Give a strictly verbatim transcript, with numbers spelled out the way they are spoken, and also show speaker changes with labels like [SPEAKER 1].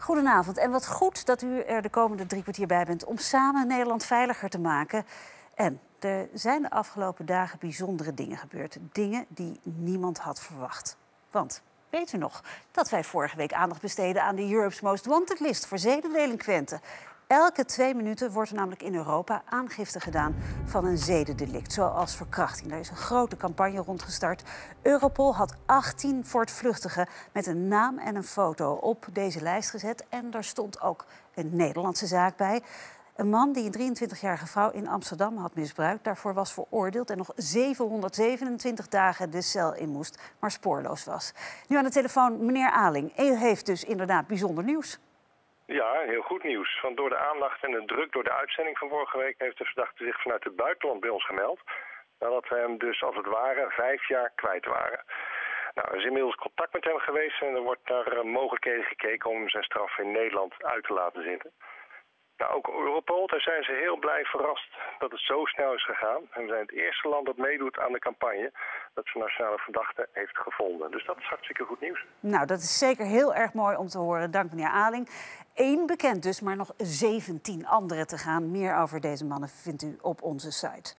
[SPEAKER 1] Goedenavond en wat goed dat u er de komende drie kwartier bij bent om samen Nederland veiliger te maken. En er zijn de afgelopen dagen bijzondere dingen gebeurd. Dingen die niemand had verwacht. Want weet u nog dat wij vorige week aandacht besteden aan de Europe's Most Wanted list voor zedendelinquenten? Elke twee minuten wordt er namelijk in Europa aangifte gedaan van een zedendelict, zoals verkrachting. Daar is een grote campagne rondgestart. Europol had achttien voortvluchtigen met een naam en een foto op deze lijst gezet. En daar stond ook een Nederlandse zaak bij. Een man die een drieëntwintigjarige vrouw in Amsterdam had misbruikt. Daarvoor was veroordeeld en nog zevenhonderdzevenentwintig dagen de cel in moest, maar spoorloos was. Nu aan de telefoon meneer Aling. U heeft dus inderdaad bijzonder nieuws.
[SPEAKER 2] Ja, heel goed nieuws. Want door de aandacht en de druk door de uitzending van vorige week heeft de verdachte zich vanuit het buitenland bij ons gemeld. Nadat we hem dus als het ware vijf jaar kwijt waren. Nou, er is inmiddels contact met hem geweest en er wordt naar mogelijkheden gekeken om zijn straf in Nederland uit te laten zitten. Nou, ook Europol, daar zijn ze heel blij verrast dat het zo snel is gegaan. En we zijn het eerste land dat meedoet aan de campagne dat zijn nationale verdachte heeft gevonden. Dus dat is hartstikke goed nieuws.
[SPEAKER 1] Nou, dat is zeker heel erg mooi om te horen. Dank meneer Aling. Eén bekend dus, maar nog zeventien andere te gaan. Meer over deze mannen vindt u op onze site.